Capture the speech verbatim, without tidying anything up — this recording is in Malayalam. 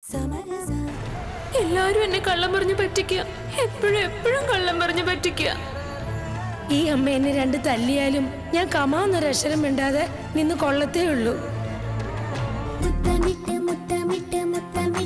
എല്ലാരും എന്നെ കള്ളം പറഞ്ഞു പറ്റിക്കുക, എപ്പോഴും എപ്പോഴും കള്ളം പറഞ്ഞു പറ്റിക്കുക. ഈ അമ്മ എന്നെ രണ്ട് തല്ലിയാലും ഞാൻ കമാന്നൊരക്ഷരം മിണ്ടാതെ നിന്ന് കൊള്ളത്തേ ഉള്ളൂ.